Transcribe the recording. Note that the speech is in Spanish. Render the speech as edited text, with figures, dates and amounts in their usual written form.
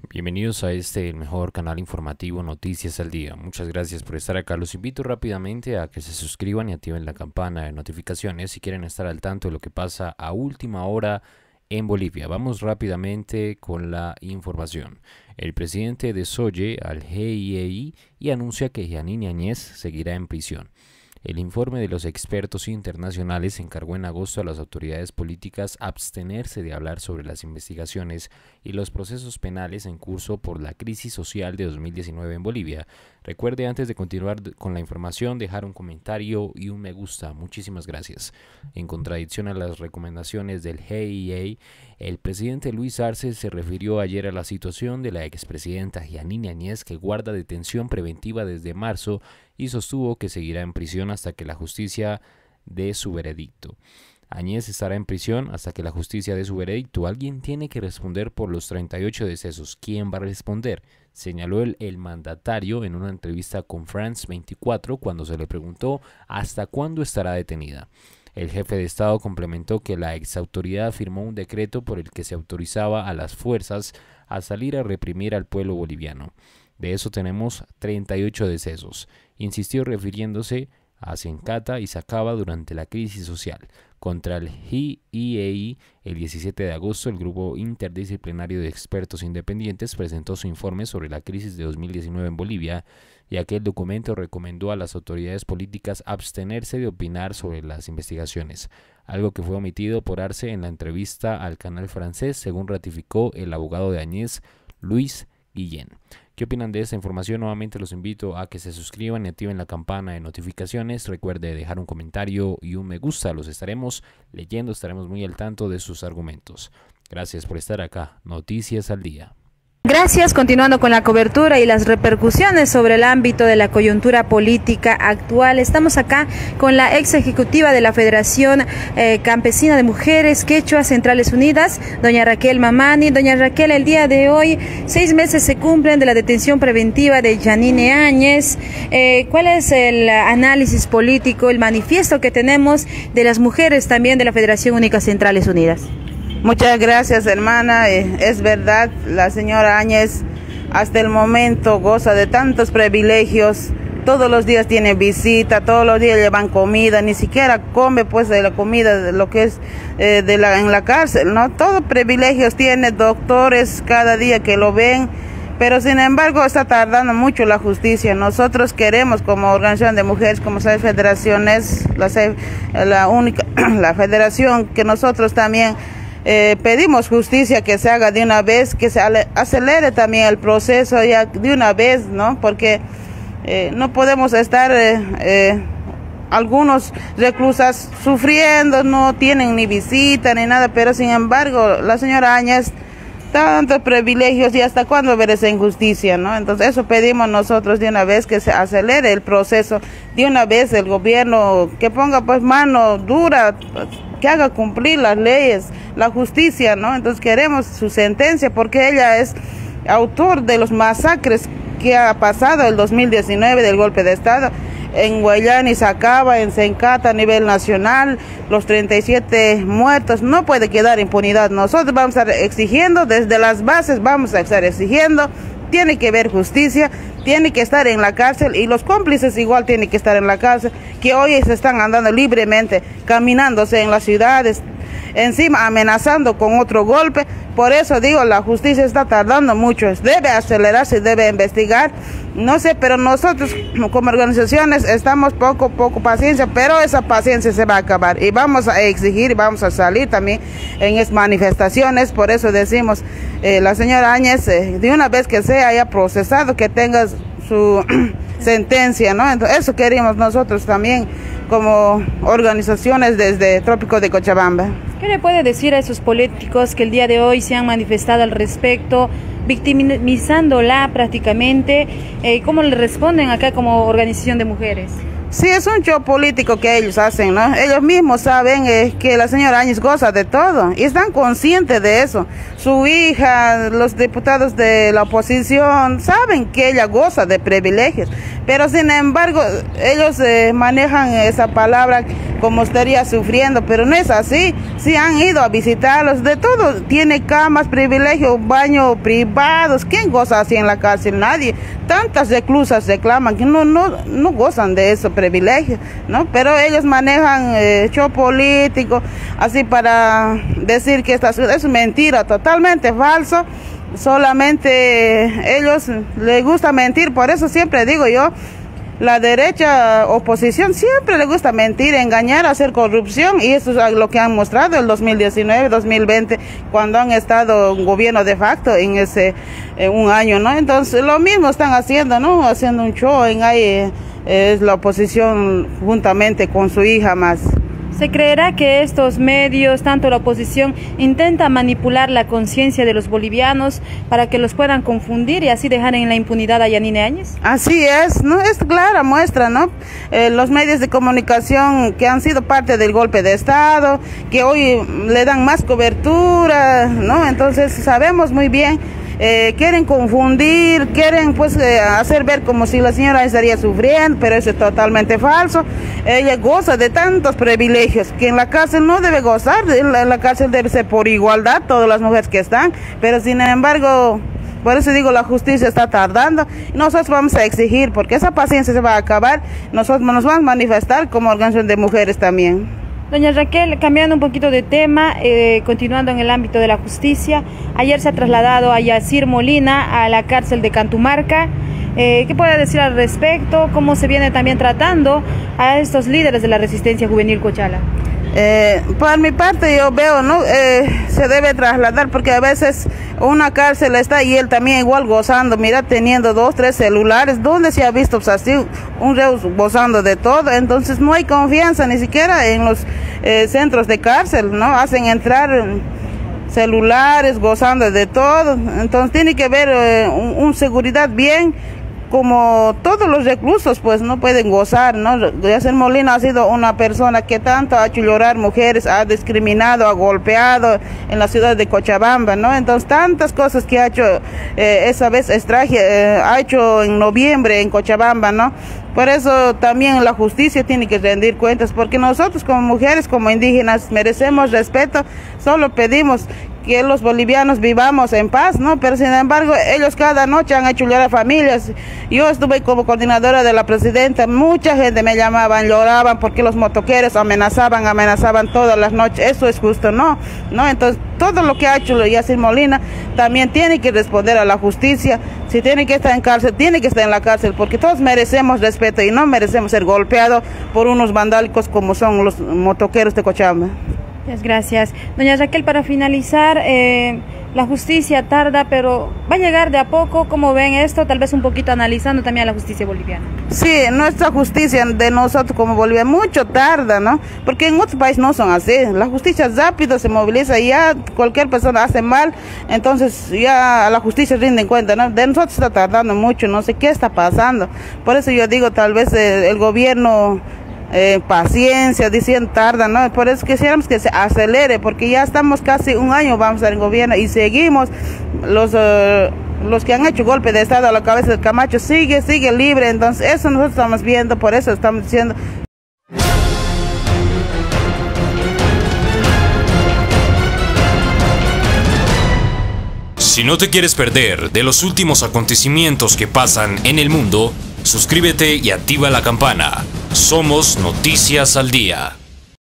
Bienvenidos a el mejor canal informativo Noticias al Día. Muchas gracias por estar acá. Los invito rápidamente a que se suscriban y activen la campana de notificaciones si quieren estar al tanto de lo que pasa a última hora en Bolivia. Vamos rápidamente con la información. El presidente desoye al GIEI y anuncia que Jeanine Áñez seguirá en prisión. El informe de los expertos internacionales encargó en agosto a las autoridades políticas abstenerse de hablar sobre las investigaciones y los procesos penales en curso por la crisis social de 2019 en Bolivia. Recuerde, antes de continuar con la información, dejar un comentario y un me gusta. Muchísimas gracias. En contradicción a las recomendaciones del GIEI, el presidente Luis Arce se refirió ayer a la situación de la expresidenta Jeanine Áñez, que guarda detención preventiva desde marzo, y sostuvo que seguirá en prisión hasta que la justicia dé su veredicto. Áñez estará en prisión hasta que la justicia dé su veredicto. Alguien tiene que responder por los 38 decesos. ¿Quién va a responder?, señaló el mandatario en una entrevista con France 24 cuando se le preguntó hasta cuándo estará detenida. El jefe de Estado complementó que la exautoridad firmó un decreto por el que se autorizaba a las fuerzas a salir a reprimir al pueblo boliviano. De eso tenemos 38 decesos, insistió, refiriéndose a Sencata y Sacaba durante la crisis social. Contra el GIEI, el 17 de agosto, el grupo interdisciplinario de expertos independientes presentó su informe sobre la crisis de 2019 en Bolivia, y aquel documento recomendó a las autoridades políticas abstenerse de opinar sobre las investigaciones, algo que fue omitido por Arce en la entrevista al canal francés, según ratificó el abogado de Áñez, Luis Guillén. ¿Qué opinan de esta información? Nuevamente los invito a que se suscriban y activen la campana de notificaciones. Recuerde dejar un comentario y un me gusta. Los estaremos leyendo, estaremos muy al tanto de sus argumentos. Gracias por estar acá. Noticias al Día. Gracias. Continuando con la cobertura y las repercusiones sobre el ámbito de la coyuntura política actual, estamos acá con la ex ejecutiva de la Federación Campesina de Mujeres Quechua Centrales Unidas, doña Raquel Mamani. Doña Raquel, el día de hoy 6 meses se cumplen de la detención preventiva de Jeanine Áñez. ¿Cuál es el análisis político, el manifiesto que tenemos de las mujeres también de la Federación Única Centrales Unidas? Muchas gracias, hermana. Es verdad, la señora Áñez hasta el momento goza de tantos privilegios. Todos los días tiene visita, todos los días llevan comida, ni siquiera come pues de la comida de lo que es en la cárcel, ¿no? Todos privilegios tiene, doctores cada día que lo ven, pero sin embargo está tardando mucho la justicia. Nosotros queremos, como organización de mujeres, como sabes, federaciones, la federación, que nosotros también pedimos justicia, que se haga de una vez, que se acelere también el proceso ya de una vez, ¿no? Porque no podemos estar algunos reclusas sufriendo, no tienen ni visita ni nada, pero sin embargo la señora Áñez, tantos privilegios, y hasta cuándo ver esa injusticia, ¿no? Entonces eso pedimos nosotros de una vez, que se acelere el proceso, de una vez el gobierno que ponga pues mano dura, que haga cumplir las leyes, la justicia, ¿no? Entonces queremos su sentencia, porque ella es autor de los masacres que ha pasado el 2019 del golpe de Estado en Guayani, Sacaba, en Sencata a nivel nacional, los 37 muertos. No puede quedar impunidad. Nosotros vamos a estar exigiendo desde las bases, vamos a estar exigiendo, tiene que haber justicia, tiene que estar en la cárcel, y los cómplices igual tienen que estar en la cárcel, que hoy se están andando libremente, caminándose en las ciudades, encima amenazando con otro golpe. Por eso digo, la justicia está tardando mucho, debe acelerarse, debe investigar, no sé, pero nosotros como organizaciones estamos poco paciencia, pero esa paciencia se va a acabar, y vamos a exigir, y vamos a salir también en esas manifestaciones. Por eso decimos, la señora Áñez, de una vez que sea ya procesado, que tenga su sentencia, ¿no? Entonces eso queremos nosotros también como organizaciones desde Trópico de Cochabamba. ¿Qué le puede decir a esos políticos que el día de hoy se han manifestado al respecto, victimizándola prácticamente? ¿Cómo le responden acá como organización de mujeres? Sí, es un show político que ellos hacen, ¿no? Ellos mismos saben que la señora Áñez goza de todo y están conscientes de eso. Su hija, los diputados de la oposición saben que ella goza de privilegios, pero sin embargo ellos manejan esa palabra como estaría sufriendo, pero no es así. Sí han ido a visitarlos, de todo, tiene camas, privilegios, baños privados. ¿Quién goza así en la cárcel? Nadie. Tantas reclusas reclaman que no gozan de esos privilegios, ¿no? Pero ellos manejan show político, así para decir que es mentira, totalmente falso. Solamente ellos les gusta mentir, por eso siempre digo yo, la derecha oposición siempre le gusta mentir, engañar, hacer corrupción, y eso es lo que han mostrado el 2019, 2020, cuando han estado en gobierno de facto en ese un año, ¿no? Entonces lo mismo están haciendo, ¿no? Haciendo un show en ahí, es la oposición juntamente con su hija más. ¿Se creerá que estos medios, tanto la oposición, intentan manipular la conciencia de los bolivianos para que los puedan confundir y así dejar en la impunidad a Yanine Áñez? Así es, ¿no? Es clara muestra, ¿no? Los medios de comunicación que han sido parte del golpe de Estado, que hoy le dan más cobertura, ¿no? Entonces sabemos muy bien. Quieren confundir, quieren pues hacer ver como si la señora estaría sufriendo, pero eso es totalmente falso. Ella goza de tantos privilegios que en la cárcel no debe gozar, en la cárcel debe ser por igualdad todas las mujeres que están, pero sin embargo, por eso digo, la justicia está tardando. Nosotros vamos a exigir, porque esa paciencia se va a acabar, nosotros nos vamos a manifestar como organización de mujeres también. Doña Raquel, cambiando un poquito de tema, continuando en el ámbito de la justicia, ayer se ha trasladado a Yacir Molina a la cárcel de Cantumarca. ¿Qué puede decir al respecto? ¿Cómo se viene también tratando a estos líderes de la resistencia juvenil Cochala? Por mi parte yo veo, ¿no? Se debe trasladar, porque a veces una cárcel está y él también igual gozando, mira, teniendo 2, 3 celulares. ¿Dónde se ha visto pues, así un reo gozando de todo? Entonces no hay confianza ni siquiera en los centros de cárcel, ¿no? Hacen entrar celulares, gozando de todo. Entonces tiene que haber un seguridad bien, como todos los reclusos pues no pueden gozar, ¿no? Yacir Molina ha sido una persona que tanto ha hecho llorar mujeres, ha discriminado, ha golpeado en la ciudad de Cochabamba, ¿no? Entonces tantas cosas que ha hecho, esa vez ha hecho en noviembre en Cochabamba, ¿no? Por eso también la justicia tiene que rendir cuentas, porque nosotros como mujeres, como indígenas, merecemos respeto. Solo pedimos que los bolivianos vivamos en paz, ¿no? Pero sin embargo, ellos cada noche han hecho llorar a familias. Yo estuve como coordinadora de la presidenta, mucha gente me llamaban, lloraban porque los motoqueros amenazaban todas las noches. Eso es justo, ¿no? Entonces, todo lo que ha hecho Yacir Molina también tiene que responder a la justicia. Si tiene que estar en cárcel, tiene que estar en la cárcel, porque todos merecemos respeto y no merecemos ser golpeados por unos vandálicos como son los motoqueros de Cochabamba. Muchas gracias. Doña Raquel, para finalizar, la justicia tarda, pero va a llegar de a poco. ¿Cómo ven esto? Tal vez un poquito analizando también a la justicia boliviana. Sí, nuestra justicia de nosotros como Bolivia mucho tarda, ¿no? Porque en otros países no son así. La justicia rápido se moviliza y ya cualquier persona hace mal, entonces ya a la justicia rinden cuenta, ¿no? De nosotros está tardando mucho, no sé qué está pasando. Por eso yo digo, tal vez el gobierno... paciencia, diciendo tarda, ¿no? Por eso quisiéramos que se acelere, porque ya estamos casi un año, vamos a estar en gobierno y seguimos, los que han hecho golpe de Estado a la cabeza del Camacho sigue libre. Entonces eso nosotros estamos viendo, por eso estamos diciendo. Si no te quieres perder de los últimos acontecimientos que pasan en el mundo, suscríbete y activa la campana. Somos Noticias al Día.